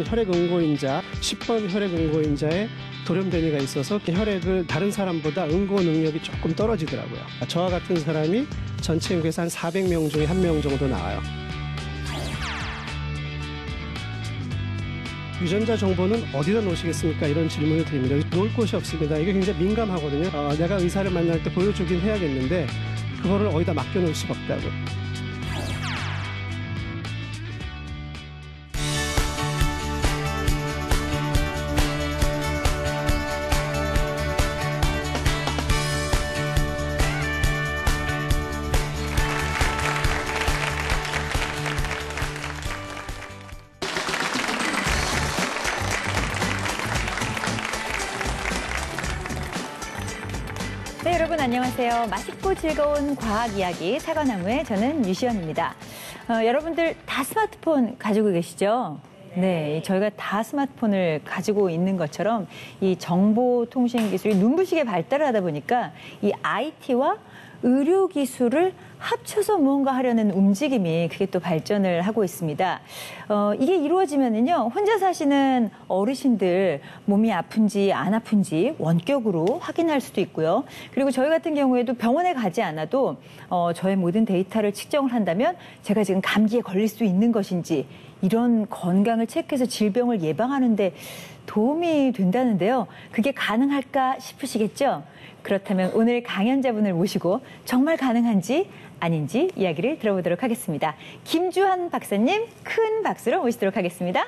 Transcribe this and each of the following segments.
혈액응고인자, 10번 혈액응고인자의 돌연변이가 있어서 혈액을 다른 사람보다 응고 능력이 조금 떨어지더라고요. 저와 같은 사람이 전체 인구에서 한 400명 중에 1명 정도 나와요. 유전자 정보는 어디다 놓으시겠습니까? 이런 질문을 드립니다. 놓을 곳이 없습니다. 이게 굉장히 민감하거든요. 내가 의사를 만날 때 보여주긴 해야겠는데 그거를 어디다 맡겨놓을 수가 없다고요. 네, 여러분 안녕하세요. 맛있고 즐거운 과학 이야기 사과나무의 저는 유시연입니다. 여러분들 다 스마트폰 가지고 계시죠? 네, 저희가 다 스마트폰을 가지고 있는 것처럼 이 정보통신 기술이 눈부시게 발달을 하다 보니까 이 IT와 의료 기술을 합쳐서 무언가 하려는 움직임이 그게 또 발전을 하고 있습니다. 이게 이루어지면은요, 혼자 사시는 어르신들 몸이 아픈지 안 아픈지 원격으로 확인할 수도 있고요. 그리고 저희 같은 경우에도 병원에 가지 않아도 저의 모든 데이터를 측정을 한다면 제가 지금 감기에 걸릴 수 있는 것인지 이런 건강을 체크해서 질병을 예방하는데 도움이 된다는데요. 그게 가능할까 싶으시겠죠? 그렇다면 오늘 강연자분을 모시고 정말 가능한지 아닌지 이야기를 들어보도록 하겠습니다. 김주한 박사님 큰 박수로 모시도록 하겠습니다.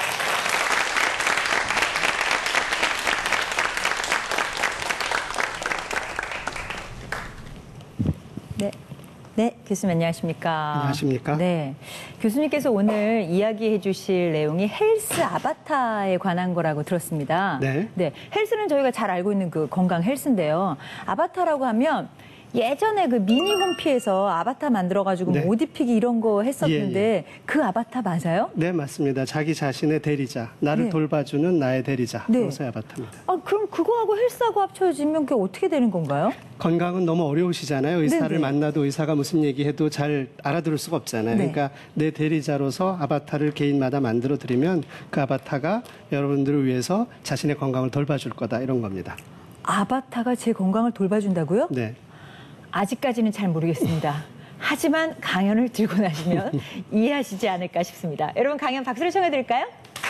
네, 교수님 안녕하십니까? 안녕하십니까? 네, 교수님께서 오늘 이야기해 주실 내용이 헬스 아바타에 관한 거라고 들었습니다. 네. 네, 헬스는 저희가 잘 알고 있는 그 건강 헬스인데요. 아바타라고 하면 예전에 그 미니홈피에서 아바타 만들어가지고 네. 옷 입히기 이런 거 했었는데 예. 그 아바타 맞아요? 네, 맞습니다. 자기 자신의 대리자, 나를 네. 돌봐주는 나의 대리자, 네. 그것의 아바타입니다. 그럼 그거하고 헬스하고 합쳐지면 그게 어떻게 되는 건가요? 건강은 너무 어려우시잖아요. 의사를 네네. 만나도 의사가 무슨 얘기해도 잘 알아들을 수가 없잖아요. 네. 그러니까 내 대리자로서 아바타를 개인마다 만들어 드리면 그 아바타가 여러분들을 위해서 자신의 건강을 돌봐줄 거다, 이런 겁니다. 아바타가 제 건강을 돌봐준다고요? 네. 아직까지는 잘 모르겠습니다. 하지만 강연을 들고 나시면 이해하시지 않을까 싶습니다. 여러분 강연 박수로 청해 드릴까요?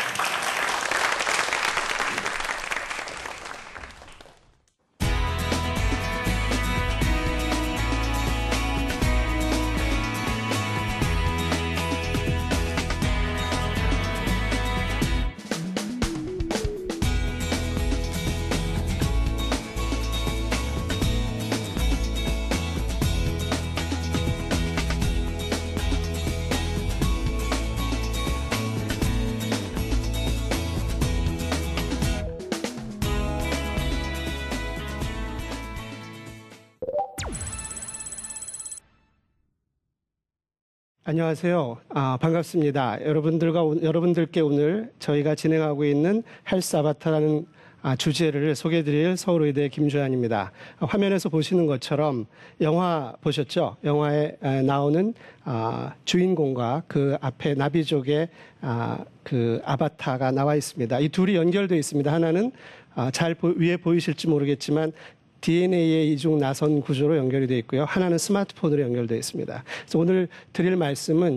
안녕하세요. 반갑습니다. 여러분들께 오늘 저희가 진행하고 있는 헬스 아바타라는 주제를 소개해드릴 서울의대 김주한입니다. 화면에서 보시는 것처럼 영화 보셨죠? 영화에 나오는 주인공과 그 앞에 나비족의 그 아바타가 나와 있습니다. 이 둘이 연결되어 있습니다. 하나는 위에 보이실지 모르겠지만 DNA의 이중 나선 구조로 연결이 되어 있고요. 하나는 스마트폰으로 연결되어 있습니다. 그래서 오늘 드릴 말씀은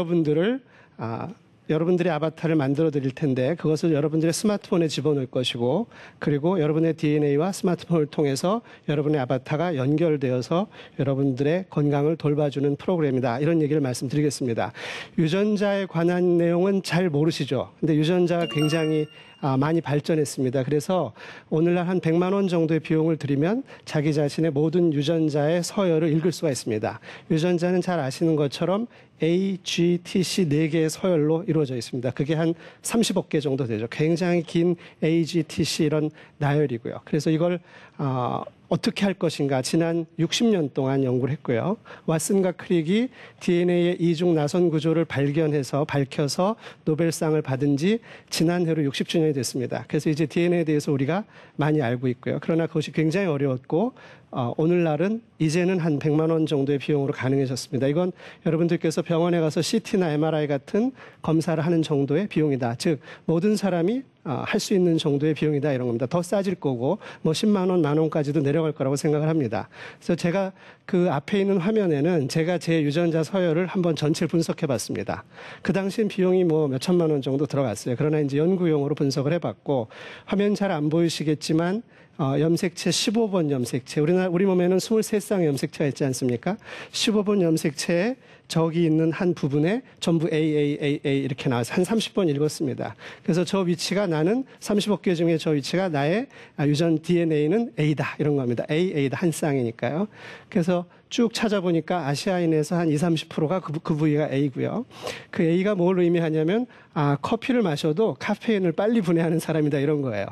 여러분들의 아바타를 만들어 드릴 텐데 그것을 여러분들의 스마트폰에 집어넣을 것이고, 그리고 여러분의 DNA와 스마트폰을 통해서 여러분의 아바타가 연결되어서 여러분들의 건강을 돌봐주는 프로그램이다, 이런 얘기를 말씀드리겠습니다. 유전자에 관한 내용은 잘 모르시죠? 근데 유전자가 굉장히 많이 발전했습니다. 그래서 오늘날 한 100만 원 정도의 비용을 들이면 자기 자신의 모든 유전자의 서열을 읽을 수가 있습니다. 유전자는 잘 아시는 것처럼 A, G, T, C 4개의 서열로 이루어져 있습니다. 그게 한 30억 개 정도 되죠. 굉장히 긴 A, G, T, C 이런 나열이고요. 그래서 이걸 어떻게 할 것인가 지난 60년 동안 연구를 했고요. 왓슨과 크릭이 DNA의 이중 나선 구조를 밝혀서 노벨상을 받은 지 지난해로 60주년이 됐습니다. 그래서 이제 DNA에 대해서 우리가 많이 알고 있고요. 그러나 그것이 굉장히 어려웠고 오늘날은 이제는 한 100만 원 정도의 비용으로 가능해졌습니다. 이건 여러분들께서 병원에 가서 CT나 MRI 같은 검사를 하는 정도의 비용이다. 즉 모든 사람이 할 수 있는 정도의 비용이다 이런 겁니다. 더 싸질 거고 뭐 10만 원, 만 원까지도 내려갈 거라고 생각을 합니다. 그래서 제가 그 앞에 있는 화면에는 제가 제 유전자 서열을 한번 전체를 분석해 봤습니다. 그 당시엔 비용이 뭐 몇 천만 원 정도 들어갔어요. 그러나 이제 연구용으로 분석을 해봤고 화면 잘 안 보이시겠지만 염색체 15번 염색체 우리 몸에는 23쌍의 염색체가 있지 않습니까? 15번 염색체에 저기 있는 한 부분에 전부 A 이렇게 나와서 한 30번 읽었습니다. 그래서 저 위치가 나는 30억 개 중에 저 위치가 나의 유전 DNA는 A다 이런 겁니다. A다 한 쌍이니까요. 그래서 쭉 찾아보니까 아시아인에서 한 20-30%가 그 부위가 A고요. 그 A가 뭘 의미하냐면 커피를 마셔도 카페인을 빨리 분해하는 사람이다 이런 거예요.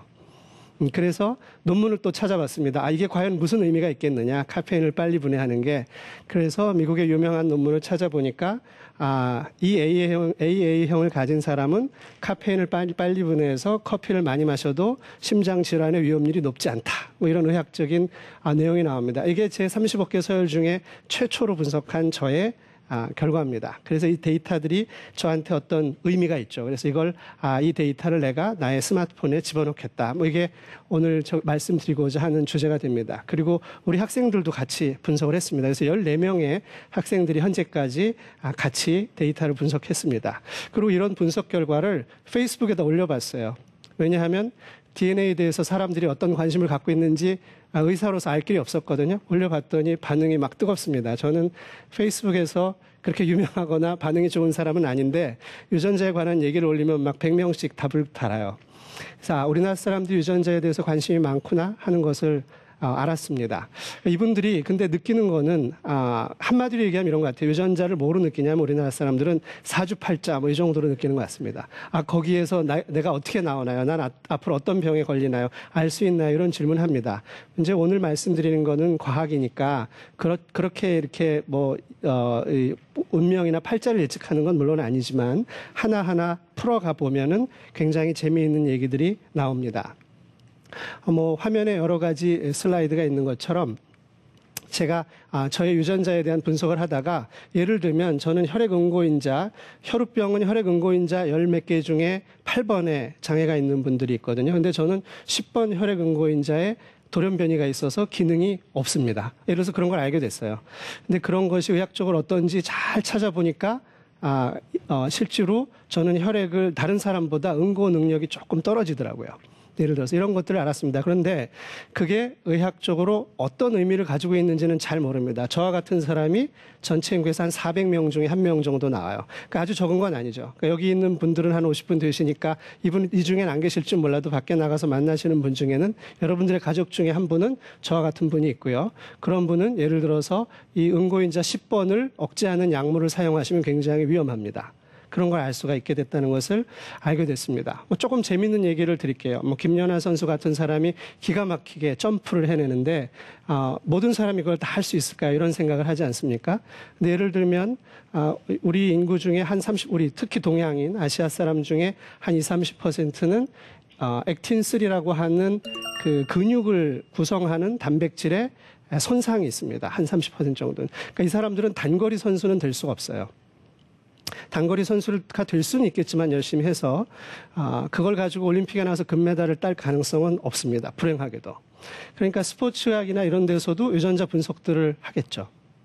그래서 논문을 또 찾아봤습니다. 이게 과연 무슨 의미가 있겠느냐. 카페인을 빨리 분해하는 게. 그래서 미국의 유명한 논문을 찾아보니까 이 AA형을 가진 사람은 카페인을 빨리 분해해서 커피를 많이 마셔도 심장 질환의 위험률이 높지 않다. 뭐 이런 의학적인 내용이 나옵니다. 이게 제 30억 개 서열 중에 최초로 분석한 저의 결과입니다. 그래서 이 데이터들이 저한테 어떤 의미가 있죠. 그래서 이걸 이 데이터를 내가 나의 스마트폰에 집어넣겠다. 뭐 이게 오늘 말씀드리고자 하는 주제가 됩니다. 그리고 우리 학생들도 같이 분석을 했습니다. 그래서 14명의 학생들이 현재까지 같이 데이터를 분석했습니다. 그리고 이런 분석 결과를 페이스북에다 올려봤어요. 왜냐하면 DNA에 대해서 사람들이 어떤 관심을 갖고 있는지 의사로서 알 길이 없었거든요. 올려봤더니 반응이 막 뜨겁습니다. 저는 페이스북에서 그렇게 유명하거나 반응이 좋은 사람은 아닌데 유전자에 관한 얘기를 올리면 막 100명씩 답을 달아요. 그래서 우리나라 사람들이 유전자에 대해서 관심이 많구나 하는 것을 알았습니다. 이분들이 근데 느끼는 거는 한마디로 얘기하면 이런 것 같아요. 유전자를 뭐로 느끼냐면 우리나라 사람들은 사주팔자 뭐 이 정도로 느끼는 것 같습니다. 거기에서 내가 어떻게 나오나요? 난 앞으로 어떤 병에 걸리나요? 알 수 있나요? 이런 질문합니다. 이제 오늘 말씀드리는 거는 과학이니까 그렇게 이렇게 뭐 운명이나 팔자를 예측하는 건 물론 아니지만 하나하나 풀어가 보면은 굉장히 재미있는 얘기들이 나옵니다. 뭐 화면에 여러 가지 슬라이드가 있는 것처럼 제가 저의 유전자에 대한 분석을 하다가 예를 들면 저는 혈액응고인자, 혈우병은 혈액응고인자 10몇 개 중에 8번에 장애가 있는 분들이 있거든요. 근데 저는 10번 혈액응고인자에 돌연변이가 있어서 기능이 없습니다. 예를 들어서 그런 걸 알게 됐어요. 근데 그런 것이 의학적으로 어떤지 잘 찾아보니까 실제로 저는 혈액을 다른 사람보다 응고 능력이 조금 떨어지더라고요. 예를 들어서 이런 것들을 알았습니다. 그런데 그게 의학적으로 어떤 의미를 가지고 있는지는 잘 모릅니다. 저와 같은 사람이 전체 인구에서 한 400명 중에 1명 정도 나와요. 그러니까 아주 적은 건 아니죠. 그러니까 여기 있는 분들은 한 50분 되시니까 이 중엔 안 계실 줄 몰라도 밖에 나가서 만나시는 분 중에는 여러분들의 가족 중에 한 분은 저와 같은 분이 있고요. 그런 분은 예를 들어서 이 응고인자 10번을 억제하는 약물을 사용하시면 굉장히 위험합니다. 그런 걸 알 수가 있게 됐다는 것을 알게 됐습니다. 뭐 조금 재밌는 얘기를 드릴게요. 뭐 김연아 선수 같은 사람이 기가 막히게 점프를 해내는데 모든 사람이 그걸 다 할 수 있을까요? 이런 생각을 하지 않습니까? 근데 예를 들면 우리 인구 중에 우리 특히 동양인 아시아 사람 중에 한 20-30%는 액틴3라고 하는 그 근육을 구성하는 단백질에 손상이 있습니다. 한 30% 정도는. 그러니까 이 사람들은 단거리 선수는 될 수가 없어요. 단거리 선수가 될 수는 있겠지만 열심히 해서 그걸 가지고 올림픽에 나와서 금메달을 딸 가능성은 없습니다. 불행하게도. 그러니까 스포츠학이나 이런 데서도 유전자 분석들을 하겠죠.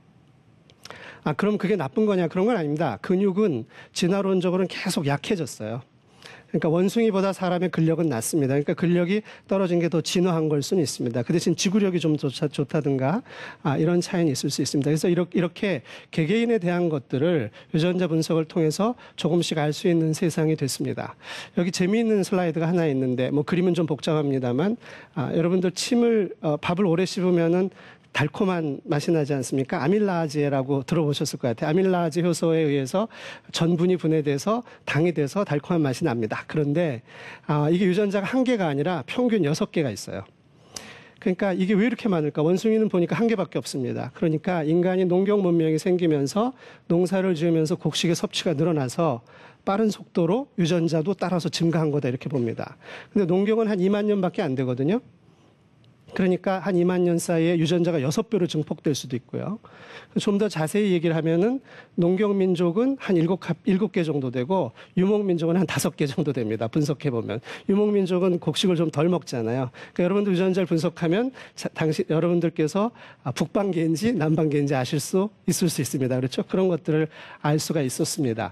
그럼 그게 나쁜 거냐? 그런 건 아닙니다. 근육은 진화론적으로는 계속 약해졌어요. 그러니까 원숭이보다 사람의 근력은 낮습니다. 그러니까 근력이 떨어진 게 더 진화한 걸 수는 있습니다. 그 대신 지구력이 좀 좋다든가 이런 차이는 있을 수 있습니다. 그래서 이렇게 개개인에 대한 것들을 유전자 분석을 통해서 조금씩 알 수 있는 세상이 됐습니다. 여기 재미있는 슬라이드가 하나 있는데 뭐 그림은 좀 복잡합니다만 여러분들 밥을 오래 씹으면은 달콤한 맛이 나지 않습니까? 아밀라아제라고 들어보셨을 것 같아요. 아밀라아제 효소에 의해서 전분이 분해돼서 당이 돼서 달콤한 맛이 납니다. 그런데 이게 유전자가 1개가 아니라 평균 6개가 있어요. 그러니까 이게 왜 이렇게 많을까? 원숭이는 보니까 1개밖에 없습니다. 그러니까 인간이 농경 문명이 생기면서 농사를 지으면서 곡식의 섭취가 늘어나서 빠른 속도로 유전자도 따라서 증가한 거다 이렇게 봅니다. 근데 농경은 한 2만 년밖에 안 되거든요. 그러니까 한 2만 년 사이에 유전자가 6배로 증폭될 수도 있고요. 좀 더 자세히 얘기를 하면은 농경민족은 한 7개 정도 되고 유목민족은 한 5개 정도 됩니다. 분석해 보면. 유목민족은 곡식을 좀 덜 먹잖아요. 그러니까 여러분들 유전자를 분석하면 여러분들께서 북방계인지 남방계인지 아실 수 있을 수 있습니다. 그렇죠? 그런 것들을 알 수가 있었습니다.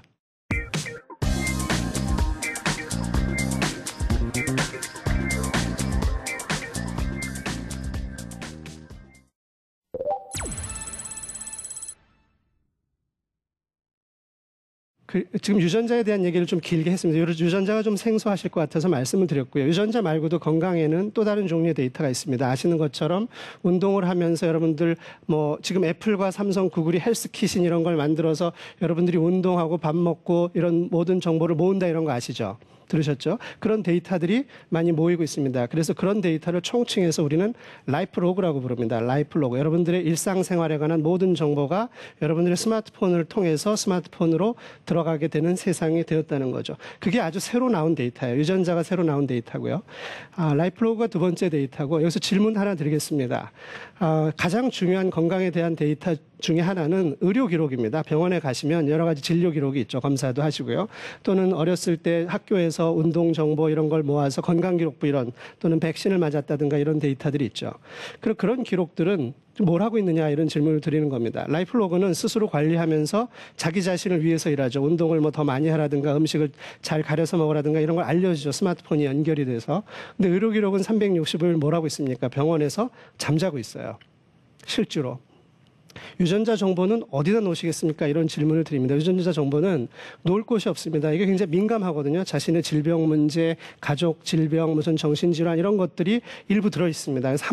지금 유전자에 대한 얘기를 좀 길게 했습니다. 유전자가 좀 생소하실 것 같아서 말씀을 드렸고요. 유전자 말고도 건강에는 또 다른 종류의 데이터가 있습니다. 아시는 것처럼 운동을 하면서 여러분들 지금 애플과 삼성, 구글이 헬스킷인 이런 걸 만들어서 여러분들이 운동하고 밥 먹고 이런 모든 정보를 모은다 이런 거 아시죠? 들으셨죠? 그런 데이터들이 많이 모이고 있습니다. 그래서 그런 데이터를 총칭해서 우리는 라이프 로그라고 부릅니다. 라이프 로그. 여러분들의 일상생활에 관한 모든 정보가 여러분들의 스마트폰을 통해서 스마트폰으로 들어가게 되는 세상이 되었다는 거죠. 그게 아주 새로 나온 데이터예요. 유전자가 새로 나온 데이터고요. 라이프 로그가 두 번째 데이터고 여기서 질문 하나 드리겠습니다. 가장 중요한 건강에 대한 데이터 중에 하나는 의료 기록입니다. 병원에 가시면 여러 가지 진료 기록이 있죠. 검사도 하시고요. 또는 어렸을 때 학교에서 운동 정보 이런 걸 모아서 건강기록부 이런 또는 백신을 맞았다든가 이런 데이터들이 있죠. 그런 기록들은 뭘 하고 있느냐 이런 질문을 드리는 겁니다. 라이프 로그는 스스로 관리하면서 자기 자신을 위해서 일하죠. 운동을 더 많이 하라든가 음식을 잘 가려서 먹으라든가 이런 걸 알려주죠. 스마트폰이 연결이 돼서. 근데 의료 기록은 360일 뭘 하고 있습니까? 병원에서 잠자고 있어요. 실제로. 유전자 정보는 어디다 놓으시겠습니까? 이런 질문을 드립니다. 유전자 정보는 놓을 곳이 없습니다. 이게 굉장히 민감하거든요. 자신의 질병 문제, 가족 질병, 무슨 정신질환 이런 것들이 일부 들어 있습니다. 그래서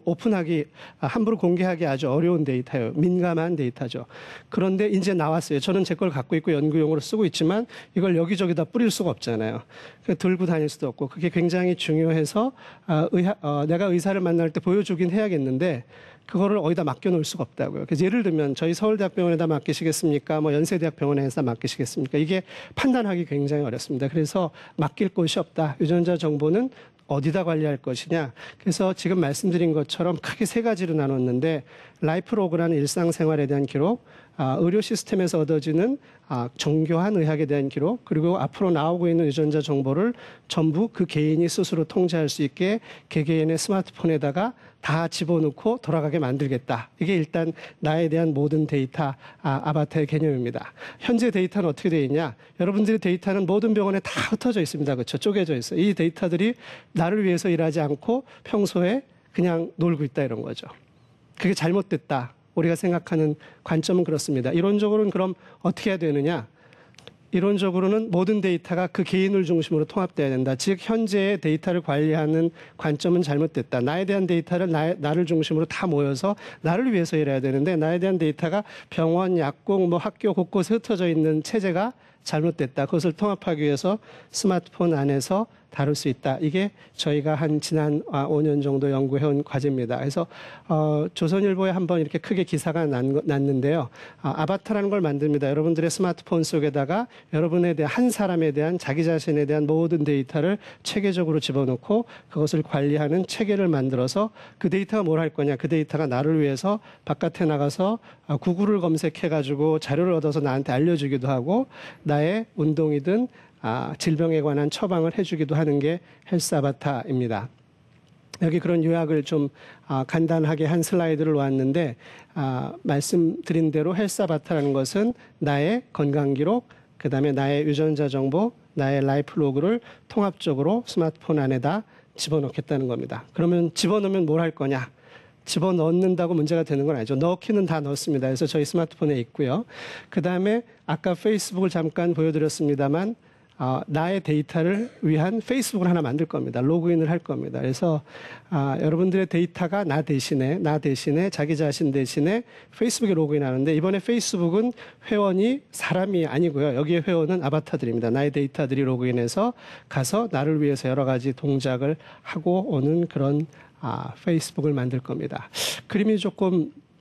함부로 공개하기 아주 어려운 데이터예요. 민감한 데이터죠. 그런데 이제 나왔어요. 저는 제 걸 갖고 있고 연구용으로 쓰고 있지만 이걸 여기저기다 뿌릴 수가 없잖아요. 들고 다닐 수도 없고 그게 굉장히 중요해서 내가 의사를 만날 때 보여주긴 해야겠는데 그거를 어디다 맡겨놓을 수가 없다고요. 그래서 예를 들면 저희 서울대학병원에다 맡기시겠습니까? 연세대학병원에서 맡기시겠습니까? 이게 판단하기 굉장히 어렵습니다. 그래서 맡길 곳이 없다. 유전자 정보는 어디다 관리할 것이냐. 그래서 지금 말씀드린 것처럼 크게 세 가지로 나눴는데 라이프 로그라는 일상생활에 대한 기록, 의료 시스템에서 얻어지는 정교한 의학에 대한 기록, 그리고 앞으로 나오고 있는 유전자 정보를 전부 그 개인이 스스로 통제할 수 있게 개개인의 스마트폰에다가 다 집어넣고 돌아가게 만들겠다. 이게 일단 나에 대한 모든 데이터 아바타의 개념입니다. 현재 데이터는 어떻게 되어 있냐? 여러분들의 데이터는 모든 병원에 다 흩어져 있습니다. 그렇죠? 쪼개져 있어요. 이 데이터들이 나를 위해서 일하지 않고 평소에 그냥 놀고 있다 이런 거죠. 그게 잘못됐다. 우리가 생각하는 관점은 그렇습니다. 이론적으로는 그럼 어떻게 해야 되느냐? 이론적으로는 모든 데이터가 그 개인을 중심으로 통합돼야 된다. 즉 현재의 데이터를 관리하는 관점은 잘못됐다. 나에 대한 데이터를 나를 중심으로 다 모여서 나를 위해서 일해야 되는데 나에 대한 데이터가 병원, 약국, 학교 곳곳에 흩어져 있는 체제가 잘못됐다. 그것을 통합하기 위해서 스마트폰 안에서 다룰 수 있다. 이게 저희가 지난 5년 정도 연구해온 과제입니다. 그래서 조선일보에 한번 이렇게 크게 기사가 났는데요. 아바타라는 걸 만듭니다. 여러분들의 스마트폰 속에다가 여러분에 대한 한 사람에 대한 자기 자신에 대한 모든 데이터를 체계적으로 집어넣고 그것을 관리하는 체계를 만들어서 그 데이터가 뭘 할 거냐. 그 데이터가 나를 위해서 바깥에 나가서 구글을 검색해가지고 자료를 얻어서 나한테 알려주기도 하고 나의 운동이든 질병에 관한 처방을 해주기도 하는 게 헬스 아바타입니다. 여기 그런 요약을 좀 간단하게 한 슬라이드를 놓았는데 말씀드린 대로 헬스 아바타라는 것은 나의 건강 기록, 그다음에 나의 유전자 정보, 나의 라이프 로그를 통합적으로 스마트폰 안에다 집어넣겠다는 겁니다. 그러면 집어넣으면 뭘 할 거냐? 집어넣는다고 문제가 되는 건 아니죠. 넣기는 다 넣습니다. 그래서 저희 스마트폰에 있고요. 그다음에 아까 페이스북을 잠깐 보여드렸습니다만 나의 데이터를 위한 페이스북을 하나 만들 겁니다. 로그인을 할 겁니다. 그래서 여러분들의 데이터가 나 대신에 자기 자신 대신에 페이스북에 로그인하는데 이번에 페이스북은 회원이 사람이 아니고요. 여기에 회원은 아바타들입니다. 나의 데이터들이 로그인해서 가서 나를 위해서 여러 가지 동작을 하고 오는 그런 페이스북을 만들 겁니다. 그림이 조금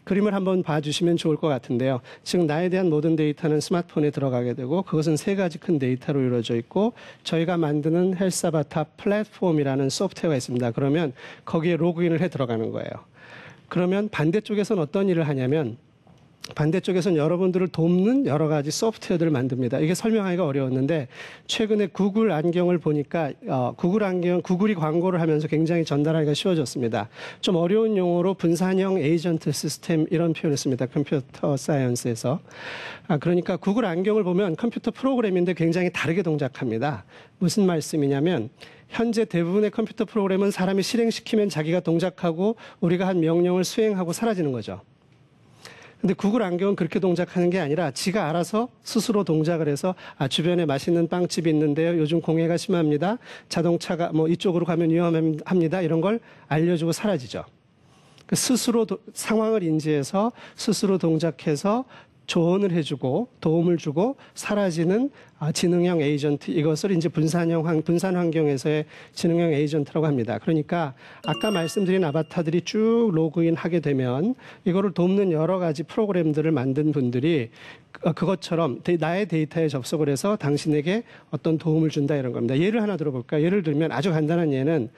그림을 한번 봐주시면 좋을 것 같은데요. 지금 나에 대한 모든 데이터는 스마트폰에 들어가게 되고 그것은 세 가지 큰 데이터로 이루어져 있고 저희가 만드는 헬스 아바타 플랫폼이라는 소프트웨어가 있습니다. 그러면 거기에 로그인을 해 들어가는 거예요. 그러면 반대쪽에서는 어떤 일을 하냐면 반대쪽에서는 여러분들을 돕는 여러 가지 소프트웨어들을 만듭니다. 이게 설명하기가 어려웠는데 최근에 구글 안경을 보니까 구글이 광고를 하면서 굉장히 전달하기가 쉬워졌습니다. 좀 어려운 용어로 분산형 에이전트 시스템 이런 표현을 씁니다. 컴퓨터 사이언스에서. 그러니까 구글 안경을 보면 컴퓨터 프로그램인데 굉장히 다르게 동작합니다. 무슨 말씀이냐면 현재 대부분의 컴퓨터 프로그램은 사람이 실행시키면 자기가 동작하고 우리가 한 명령을 수행하고 사라지는 거죠. 근데 구글 안경은 그렇게 동작하는 게 아니라 지가 알아서 스스로 동작을 해서 주변에 맛있는 빵집이 있는데요. 요즘 공해가 심합니다. 자동차가 이쪽으로 가면 위험합니다. 이런 걸 알려주고 사라지죠. 스스로 상황을 인지해서 스스로 동작해서 조언을 해주고 도움을 주고 사라지는 지능형 에이전트, 이것을 이제 분산 환경에서의 지능형 에이전트라고 합니다. 그러니까 아까 말씀드린 아바타들이 쭉 로그인하게 되면 이거를 돕는 여러 가지 프로그램들을 만든 분들이 그것처럼 나의 데이터에 접속을 해서 당신에게 어떤 도움을 준다 이런 겁니다. 예를 하나 들어볼까요? 예를 들면 아주 간단한 예는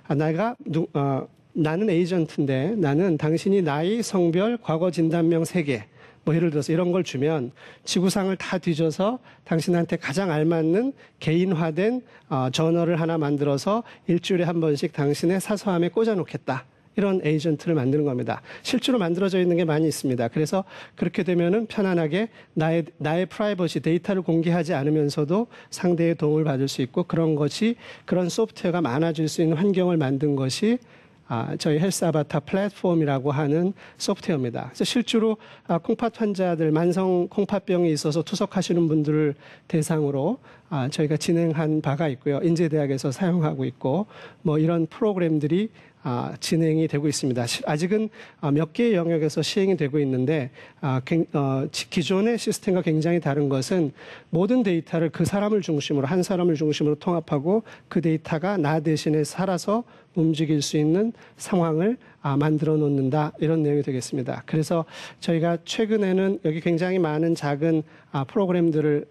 나는 에이전트인데 나는 당신이 나이, 성별, 과거 진단명 3개 예를 들어서 이런 걸 주면 지구상을 다 뒤져서 당신한테 가장 알맞는 개인화된 저널을 하나 만들어서 일주일에 한 번씩 당신의 사소함에 꽂아놓겠다. 이런 에이전트를 만드는 겁니다. 실제로 만들어져 있는 게 많이 있습니다. 그래서 그렇게 되면은 편안하게 나의 프라이버시 데이터를 공개하지 않으면서도 상대의 도움을 받을 수 있고 그런 소프트웨어가 많아질 수 있는 환경을 만든 것이 저희 헬스 아바타 플랫폼이라고 하는 소프트웨어입니다. 그래서 실제로 콩팥 환자들, 만성 콩팥병이 있어서 투석하시는 분들을 대상으로 저희가 진행한 바가 있고요. 인제대학에서 사용하고 있고 이런 프로그램들이 진행이 되고 있습니다. 아직은 몇 개의 영역에서 시행이 되고 있는데 기존의 시스템과 굉장히 다른 것은 모든 데이터를 그 사람을 중심으로 한 사람을 중심으로 통합하고 그 데이터가 나 대신에 살아서 움직일 수 있는 상황을 만들어 놓는다 이런 내용이 되겠습니다. 그래서 저희가 최근에는 여기 굉장히 많은 작은 프로그램들을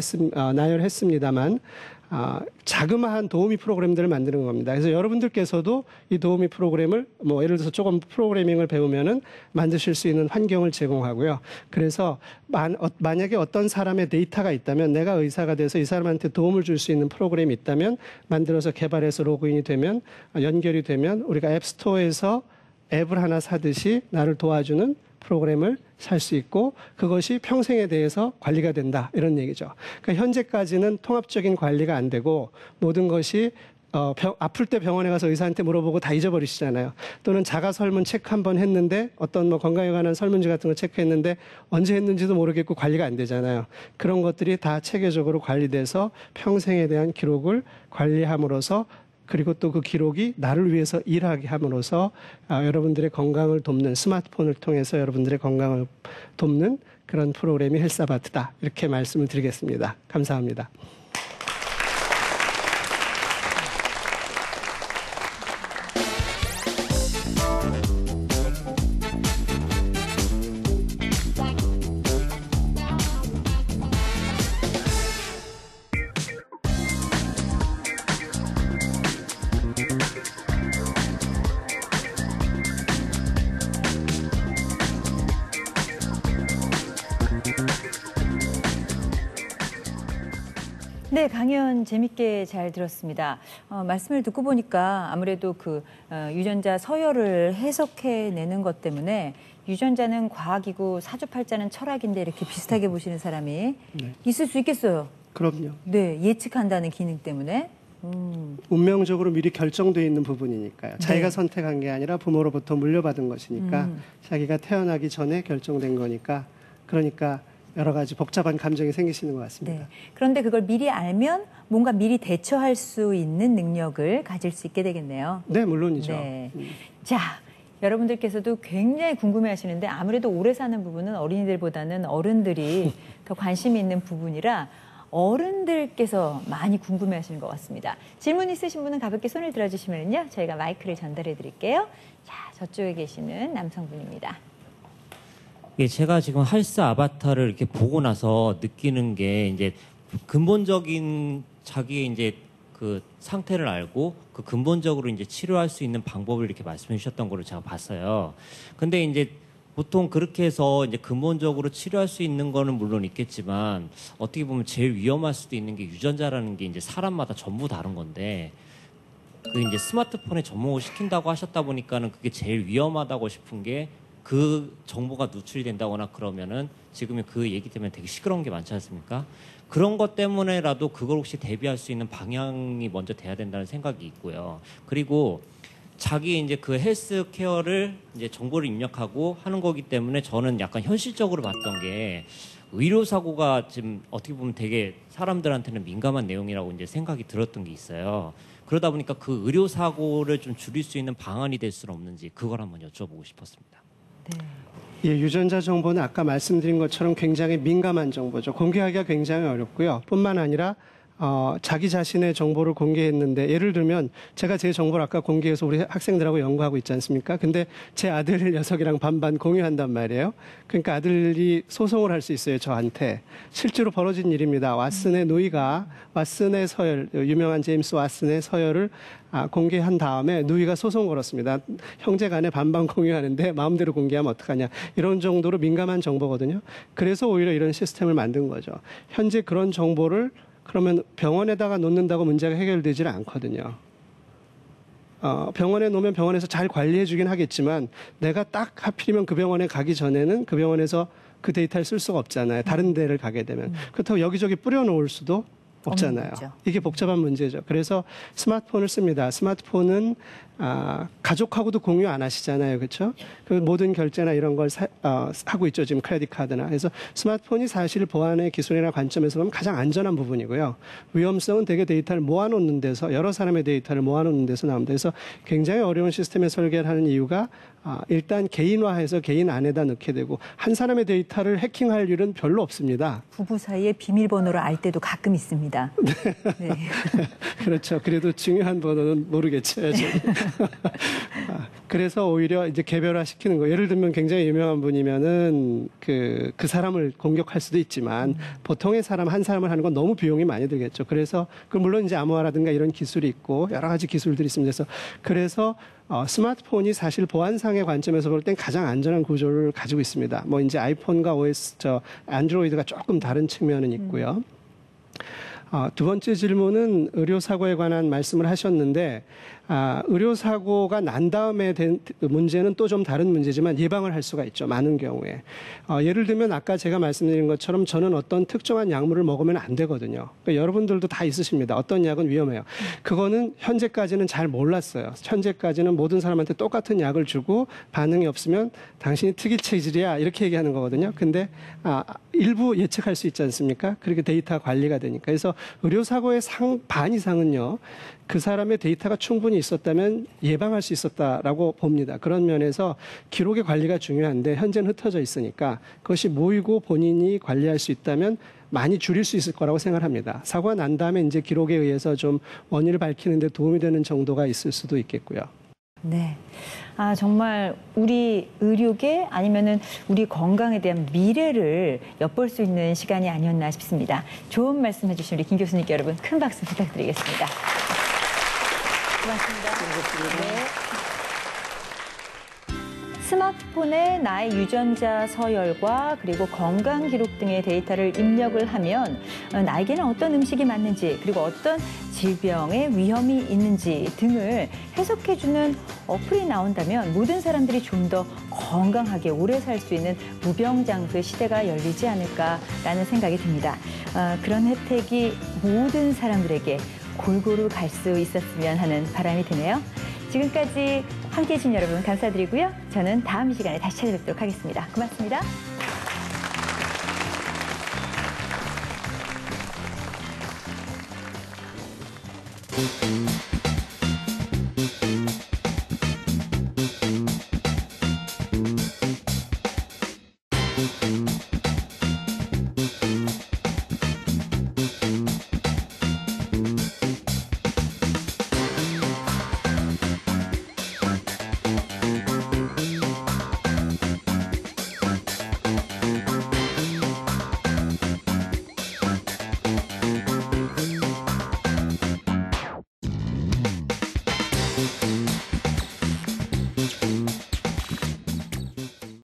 나열했습니다만 자그마한 도우미 프로그램들을 만드는 겁니다. 그래서 여러분들께서도 이 도우미 프로그램을 예를 들어서 조금 프로그래밍을 배우면은 만드실 수 있는 환경을 제공하고요. 그래서 만약에 어떤 사람의 데이터가 있다면 내가 의사가 돼서 이 사람한테 도움을 줄 수 있는 프로그램이 있다면 만들어서 개발해서 로그인이 되면 연결이 되면 우리가 앱스토어에서 앱을 하나 사듯이 나를 도와주는 프로그램을 살 수 있고 그것이 평생에 대해서 관리가 된다 이런 얘기죠. 그러니까 현재까지는 통합적인 관리가 안 되고 모든 것이 아플 때 병원에 가서 의사한테 물어보고 다 잊어버리시잖아요. 또는 자가 설문 체크 한번 했는데 어떤 건강에 관한 설문지 같은 거 체크했는데 언제 했는지도 모르겠고 관리가 안 되잖아요. 그런 것들이 다 체계적으로 관리돼서 평생에 대한 기록을 관리함으로써 그리고 또 그 기록이 나를 위해서 일하게 함으로써 여러분들의 건강을 돕는 스마트폰을 통해서 여러분들의 건강을 돕는 그런 프로그램이 헬스 아바트다. 이렇게 말씀을 드리겠습니다. 감사합니다. 네, 강연 재밌게 잘 들었습니다. 말씀을 듣고 보니까 아무래도 유전자 서열을 해석해내는 것 때문에 유전자는 과학이고 사주팔자는 철학인데 이렇게 비슷하게 보시는 사람이 있을 수 있겠어요. 그럼요. 네, 예측한다는 기능 때문에. 운명적으로 미리 결정되어 있는 부분이니까요. 자기가 선택한 게 아니라 부모로부터 물려받은 것이니까 자기가 태어나기 전에 결정된 거니까 그러니까 여러 가지 복잡한 감정이 생기시는 것 같습니다. 네. 그런데 그걸 미리 알면 뭔가 미리 대처할 수 있는 능력을 가질 수 있게 되겠네요. 네, 물론이죠. 네. 자, 여러분들께서도 굉장히 궁금해하시는데 아무래도 오래 사는 부분은 어린이들보다는 어른들이 더 관심이 있는 부분이라 어른들께서 많이 궁금해하시는 것 같습니다. 질문 있으신 분은 가볍게 손을 들어주시면요, 저희가 마이크를 전달해 드릴게요. 자, 저쪽에 계시는 남성분입니다. 예, 제가 지금 헬스 아바타를 이렇게 보고 나서 느끼는 게 이제 근본적인 자기의 이제 그 상태를 알고 그 근본적으로 이제 치료할 수 있는 방법을 이렇게 말씀해 주셨던 거를 제가 봤어요. 근데 이제 보통 그렇게 해서 이제 근본적으로 치료할 수 있는 거는 물론 있겠지만 어떻게 보면 제일 위험할 수도 있는 게 유전자라는 게 이제 사람마다 전부 다른 건데 그 이제 스마트폰에 접목을 시킨다고 하셨다 보니까는 그게 제일 위험하다고 싶은 게 그 정보가 누출이 된다거나 그러면은 지금 그 얘기 때문에 되게 시끄러운 게 많지 않습니까? 그런 것 때문에라도 그걸 혹시 대비할 수 있는 방향이 먼저 돼야 된다는 생각이 있고요. 그리고 자기 이제 그 헬스케어를 이제 정보를 입력하고 하는 거기 때문에 저는 약간 현실적으로 봤던 게 의료 사고가 지금 어떻게 보면 되게 사람들한테는 민감한 내용이라고 이제 생각이 들었던 게 있어요. 그러다 보니까 그 의료 사고를 좀 줄일 수 있는 방안이 될 수는 없는지 그걸 한번 여쭤보고 싶었습니다. 네. 예, 유전자 정보는 아까 말씀드린 것처럼 굉장히 민감한 정보죠. 공개하기가 굉장히 어렵고요. 뿐만 아니라 자기 자신의 정보를 공개했는데 예를 들면 제가 제 정보를 아까 공개해서 우리 학생들하고 연구하고 있지 않습니까? 근데 제 아들 녀석이랑 반반 공유한단 말이에요. 그러니까 아들이 소송을 할 수 있어요, 저한테. 실제로 벌어진 일입니다. 왓슨의 누이가 왓슨의 서열, 유명한 제임스 왓슨의 서열을 공개한 다음에 누이가 소송 걸었습니다. 형제 간에 반반 공유하는데 마음대로 공개하면 어떡하냐. 이런 정도로 민감한 정보거든요. 그래서 오히려 이런 시스템을 만든 거죠. 현재 그런 정보를 그러면 병원에다가 놓는다고 문제가 해결되지는 않거든요. 병원에 놓으면 병원에서 잘 관리해 주긴 하겠지만 내가 딱 하필이면 그 병원에 가기 전에는 그 병원에서 그 데이터를 쓸 수가 없잖아요. 다른 데를 가게 되면. 그렇다고 여기저기 뿌려놓을 수도 없잖아요. 이게 복잡한 문제죠. 그래서 스마트폰을 씁니다. 스마트폰은 가족하고도 공유 안 하시잖아요. 그렇죠? 그 모든 결제나 이런 걸 하고 있죠. 지금 크레딧 카드나. 그래서 스마트폰이 사실 보안의 기술이나 관점에서 보면 가장 안전한 부분이고요. 위험성은 되게 데이터를 모아놓는 데서 여러 사람의 데이터를 모아놓는 데서 나옵니다. 그래서 굉장히 어려운 시스템의 설계를 하는 이유가 일단 개인화해서 개인 안에다 넣게 되고 한 사람의 데이터를 해킹할 일은 별로 없습니다. 부부 사이에 비밀번호를 알 때도 가끔 있습니다. 네. 그렇죠. 그래도 중요한 번호는 모르겠죠. 그래서 오히려 이제 개별화 시키는 거. 예를 들면 굉장히 유명한 분이면은 그 사람을 공격할 수도 있지만 보통의 사람 한 사람을 하는 건 너무 비용이 많이 들겠죠. 그래서 물론 이제 암호화라든가 이런 기술이 있고 여러 가지 기술들이 있습니다. 그래서 스마트폰이 사실 보안상의 관점에서 볼 땐 가장 안전한 구조를 가지고 있습니다. 뭐 이제 아이폰과 안드로이드가 조금 다른 측면은 있고요. 두 번째 질문은 의료사고에 관한 말씀을 하셨는데, 의료사고가 난 다음에 된 문제는 또 좀 다른 문제지만 예방을 할 수가 있죠. 많은 경우에. 예를 들면 아까 제가 말씀드린 것처럼 저는 어떤 특정한 약물을 먹으면 안 되거든요. 그러니까 여러분들도 다 있으십니다. 어떤 약은 위험해요. 그거는 현재까지는 잘 몰랐어요. 현재까지는 모든 사람한테 똑같은 약을 주고 반응이 없으면 당신이 특이 체질이야 이렇게 얘기하는 거거든요. 근데 일부 예측할 수 있지 않습니까? 그렇게 데이터 관리가 되니까. 그래서 의료사고의 반 이상은요. 그 사람의 데이터가 충분히 있었다면 예방할 수 있었다라고 봅니다. 그런 면에서 기록의 관리가 중요한데 현재는 흩어져 있으니까 그것이 모이고 본인이 관리할 수 있다면 많이 줄일 수 있을 거라고 생각합니다. 사고가 난 다음에 이제 기록에 의해서 좀 원인을 밝히는 데 도움이 되는 정도가 있을 수도 있겠고요. 네. 정말 우리 의료계 아니면은 우리 건강에 대한 미래를 엿볼 수 있는 시간이 아니었나 싶습니다. 좋은 말씀 해주신 우리 김 교수님께 여러분 큰 박수 부탁드리겠습니다. 고맙습니다. 네. 스마트폰에 나의 유전자 서열과 그리고 건강 기록 등의 데이터를 입력을 하면 나에게는 어떤 음식이 맞는지 그리고 어떤 질병의 위험이 있는지 등을 해석해주는 어플이 나온다면 모든 사람들이 좀 더 건강하게 오래 살 수 있는 무병장수의 시대가 열리지 않을까라는 생각이 듭니다. 그런 혜택이 모든 사람들에게 골고루 갈 수 있었으면 하는 바람이 드네요. 지금까지 함께해 주신 여러분 감사드리고요. 저는 다음 시간에 다시 찾아뵙도록 하겠습니다. 고맙습니다.